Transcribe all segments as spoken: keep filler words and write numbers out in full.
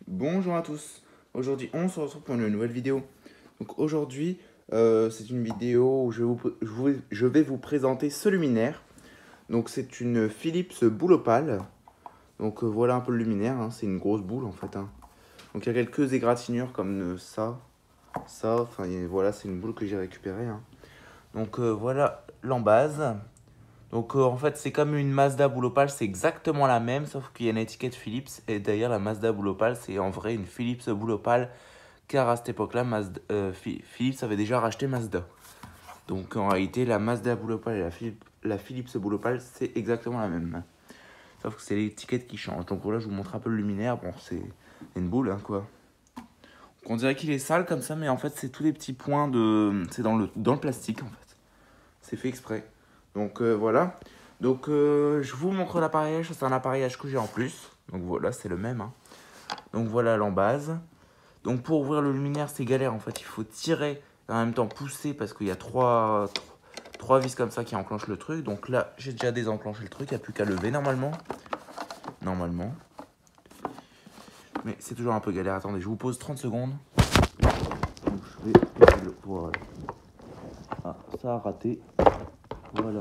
Bonjour à tous, aujourd'hui on se retrouve pour une nouvelle vidéo. Donc aujourd'hui euh, c'est une vidéo où je vais, vous, je, vous, je vais vous présenter ce luminaire. Donc c'est une Philips boule opale. Donc euh, voilà un peu le luminaire, hein. C'est une grosse boule en fait, hein. Donc il y a quelques égratignures comme euh, ça, ça, enfin voilà, c'est une boule que j'ai récupérée, hein. Donc euh, voilà l'embase. Donc euh, en fait c'est comme une Mazda boule opale, c'est exactement la même sauf qu'il y a une étiquette Philips. Et d'ailleurs la Mazda boule opale c'est en vrai une Philips boule opale, car à cette époque là Mazda, euh, Philips avait déjà racheté Mazda. Donc en réalité la Mazda boule opale et la, Philips, la Philips boule opale c'est exactement la même. Sauf que c'est l'étiquette qui change. Donc voilà, je vous montre un peu le luminaire. Bon, c'est une boule hein, quoi. Donc, on dirait qu'il est sale comme ça, mais en fait c'est tous les petits points de... C'est dans le, dans le plastique en fait. C'est fait exprès. Donc euh, voilà. Donc euh, je vous montre l'appareillage. C'est un appareillage que j'ai en plus. Donc voilà, c'est le même, hein. Donc voilà l'embase. Donc pour ouvrir le luminaire, c'est galère en fait. Il faut tirer et en même temps pousser parce qu'il y a trois, trois vis comme ça qui enclenchent le truc. Donc là, j'ai déjà désenclenché le truc. Il n'y a plus qu'à lever normalement. Normalement. Mais c'est toujours un peu galère. Attendez, je vous pose trente secondes. Donc je vais le... Voilà. Ah, ça a raté. Voilà.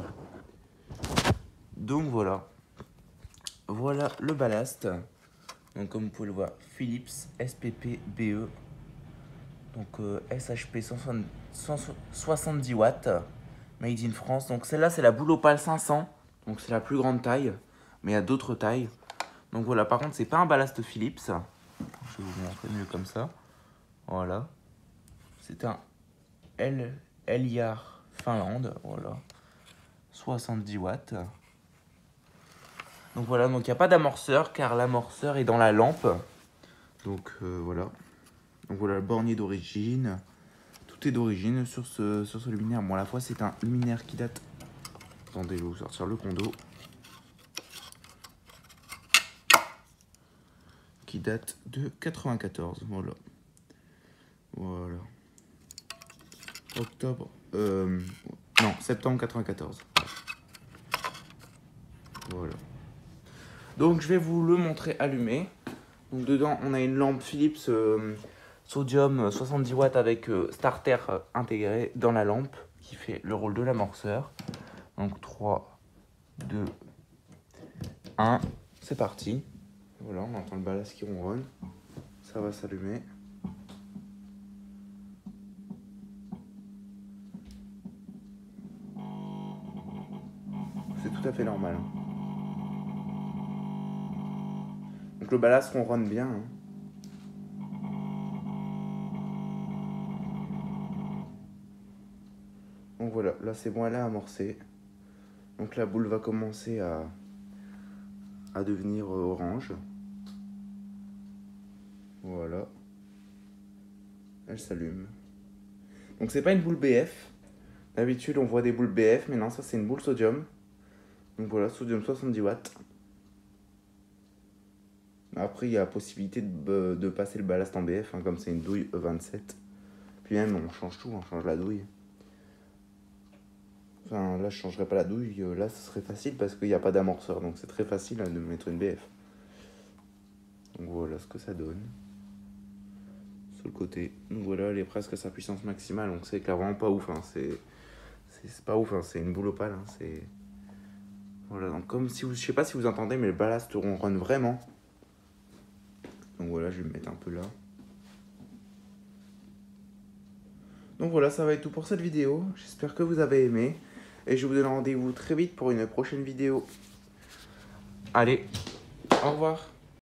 Donc voilà. Voilà le ballast. Donc comme vous pouvez le voir, Philips S P P B E. Donc euh, S H P cent soixante-dix watts. Made in France. Donc celle-là c'est la boule opale cinq cents. Donc c'est la plus grande taille. Mais il y a d'autres tailles. Donc voilà, par contre c'est pas un ballast Philips. Je vais vous montrer mieux comme ça. Voilà. C'est un L-Yar Finlande. Voilà. soixante-dix watts. Donc voilà, donc il n'y a pas d'amorceur car l'amorceur est dans la lampe. Donc euh, voilà. Donc voilà le bornier d'origine. Tout est d'origine sur ce, sur ce luminaire. Bon, à la fois c'est un luminaire qui date... Attendez, je vais vous sortir le condo. Qui date de quatre-vingt-quatorze. Voilà. Voilà. Octobre... Euh, non, septembre quatre-vingt-quatorze. Voilà. Donc je vais vous le montrer allumé. Donc dedans on a une lampe Philips euh, sodium soixante-dix watts avec euh, starter euh, intégré dans la lampe qui fait le rôle de l'amorceur. Donc trois, deux, un, c'est parti. Voilà, on entend le ballast qui ronronne. Ça va s'allumer. C'est tout à fait normal. Donc le ballast ronronne bien, hein. Donc voilà, là c'est bon, elle a amorcé. Donc la boule va commencer à, à devenir orange. Voilà. Elle s'allume. Donc c'est pas une boule B F. D'habitude on voit des boules B F, mais non, ça c'est une boule sodium. Donc voilà, sodium soixante-dix watts. Après il y a la possibilité de, de passer le ballast en B F, hein, comme c'est une douille E vingt-sept. Puis même on change tout, on change la douille. Enfin là je changerai pas la douille, là ce serait facile parce qu'il n'y a pas d'amorceur. Donc c'est très facile de mettre une B F. Donc voilà ce que ça donne. Sur le côté. Donc voilà, elle est presque à sa puissance maximale. Donc c'est clairement pas ouf, hein. C'est pas ouf, hein. C'est une boule opale, hein. C'est... Voilà, donc comme si vous... Je sais pas si vous entendez, mais le ballast ronronne vraiment. Donc voilà, je vais me mettre un peu là. Donc voilà, ça va être tout pour cette vidéo. J'espère que vous avez aimé. Et je vous donne rendez-vous très vite pour une prochaine vidéo. Allez, au revoir.